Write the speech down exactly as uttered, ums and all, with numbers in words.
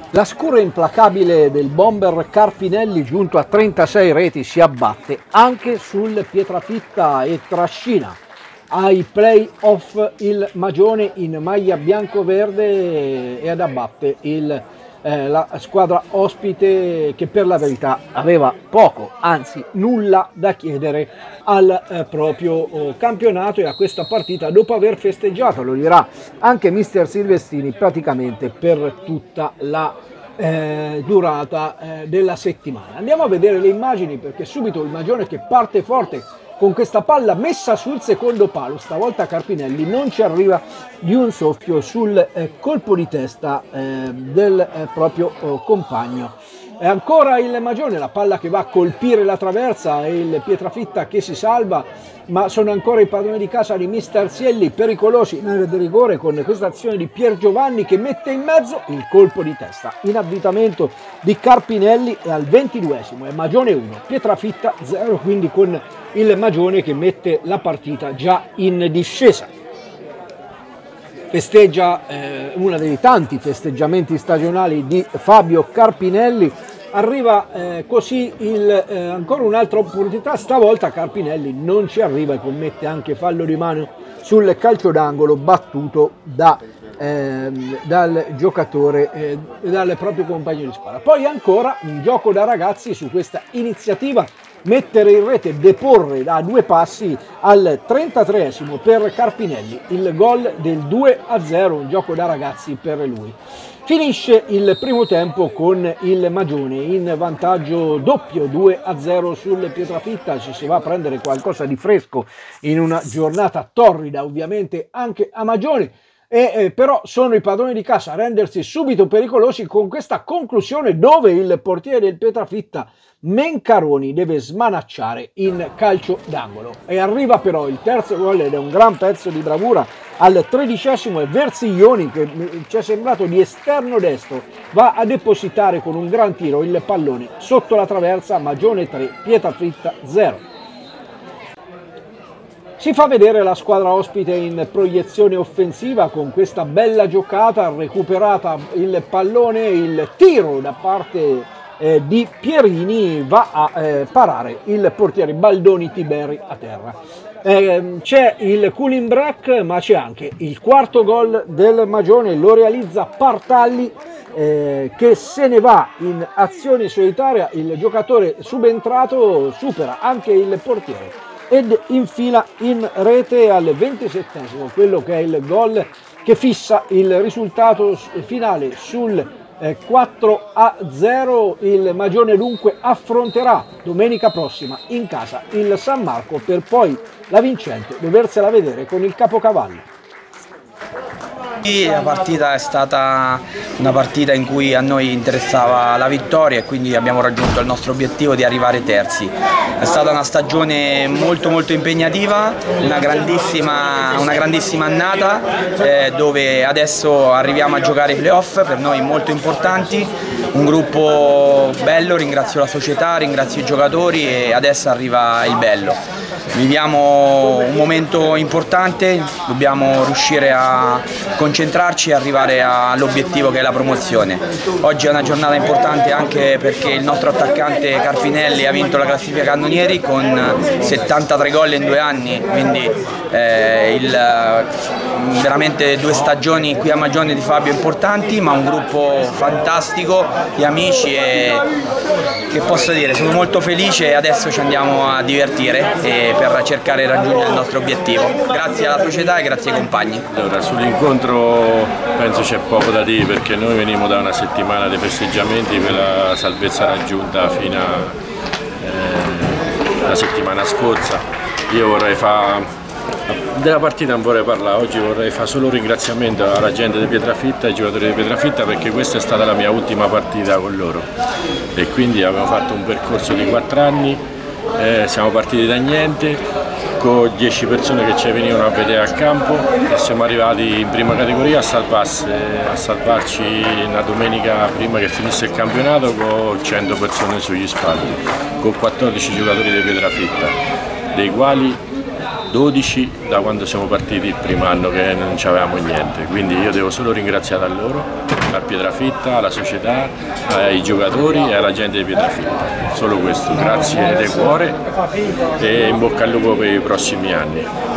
La scure implacabile del bomber Carpinelli, giunto a trentasei reti, si abbatte anche sul Pietrafitta e trascina ai play-off il Magione in maglia bianco-verde e ad abbatte il, eh, la squadra ospite, che per la verità aveva poco, anzi nulla da chiedere al eh, proprio oh, campionato e a questa partita, dopo aver festeggiato, lo dirà anche mister Silvestrini, praticamente per tutta la eh, durata eh, della settimana. Andiamo a vedere le immagini, perché subito il Magione che parte forte con questa palla messa sul secondo palo. Stavolta Carpinelli non ci arriva di un soffio sul eh, colpo di testa eh, del eh, proprio oh, compagno. E ancora il Magione, la palla che va a colpire la traversa e il Pietrafitta che si salva, ma sono ancora i padroni di casa di mister Sielli, pericolosi in area di rigore, con questa azione di Pier Giovanni che mette in mezzo il colpo di testa in avvitamento di Carpinelli. E al ventiduesimo è Magione uno, Pietrafitta zero, quindi con il Magione che mette la partita già in discesa. Festeggia eh, uno dei tanti festeggiamenti stagionali di Fabio Carpinelli. Arriva eh, così il, eh, ancora un'altra opportunità, stavolta Carpinelli non ci arriva e commette anche fallo di mano sul calcio d'angolo battuto da, eh, dal giocatore, eh, dal proprio compagno di squadra. Poi ancora un gioco da ragazzi su questa iniziativa, mettere in rete, deporre da due passi al trentatreesimo per Carpinelli, il gol del due a zero, un gioco da ragazzi per lui. Finisce il primo tempo con il Magione in vantaggio doppio, due a zero sul Pietrafitta. Ci si va a prendere qualcosa di fresco in una giornata torrida, ovviamente anche a Magione. E, eh, però sono i padroni di casa a rendersi subito pericolosi con questa conclusione, dove il portiere del Pietrafitta Mencaroni deve smanacciare in calcio d'angolo. E arriva però il terzo gol ed è un gran pezzo di bravura al tredicesimo, e Versiglioni, che ci è sembrato di esterno destro, va a depositare con un gran tiro il pallone sotto la traversa. Magione tre, Pietrafitta zero. Si fa vedere la squadra ospite in proiezione offensiva con questa bella giocata, recuperata il pallone, il tiro da parte eh, di Pierini, va a eh, parare il portiere Baldoni Tiberi a terra. Eh, c'è il cooling break, ma c'è anche il quarto gol del Magione, lo realizza Partalli, eh, che se ne va in azione solitaria. Il giocatore subentrato supera anche il portiere ed infila in rete al ventisettesimo quello che è il gol che fissa il risultato finale sul eh, quattro a zero. Il Magione dunque affronterà domenica prossima in casa il San Marco, per poi la vincente doversela vedere con il Capocavallo. La partita è stata una partita in cui a noi interessava la vittoria e quindi abbiamo raggiunto il nostro obiettivo di arrivare terzi. È stata una stagione molto molto impegnativa, una grandissima, una grandissima annata, eh, dove adesso arriviamo a giocare i playoff, per noi molto importanti, un gruppo bello, ringrazio la società, ringrazio i giocatori e adesso arriva il bello. Viviamo un momento importante, dobbiamo riuscire a concentrarci e arrivare all'obiettivo che è la promozione. Oggi è una giornata importante anche perché il nostro attaccante Carpinelli ha vinto la classifica cannonieri con settantatré gol in due anni, quindi eh, il, veramente due stagioni qui a Magione di Fabio importanti, ma un gruppo fantastico di amici e che posso dire, sono molto felice e adesso ci andiamo a divertire e per cercare di raggiungere il nostro obiettivo. Grazie alla società e grazie ai compagni. Allora, sull'incontro penso c'è poco da dire, perché noi veniamo da una settimana di festeggiamenti per la salvezza raggiunta fino alla eh, settimana scorsa. Io vorrei fare, della partita non vorrei parlare, oggi vorrei fare solo un ringraziamento alla gente di Pietrafitta, ai giocatori di Pietrafitta, perché questa è stata la mia ultima partita con loro e quindi abbiamo fatto un percorso di quattro anni, eh, siamo partiti da niente con dieci persone che ci venivano a vedere al campo e siamo arrivati in prima categoria a, salvarsi, a salvarci una domenica prima che finisse il campionato con cento persone sugli spalti, con quattordici giocatori di Pietrafitta, dei quali dodici da quando siamo partiti il primo anno che non avevamo niente, quindi io devo solo ringraziare a loro, a Pietrafitta, alla società, ai giocatori e alla gente di Pietrafitta, solo questo, grazie di cuore e in bocca al lupo per i prossimi anni.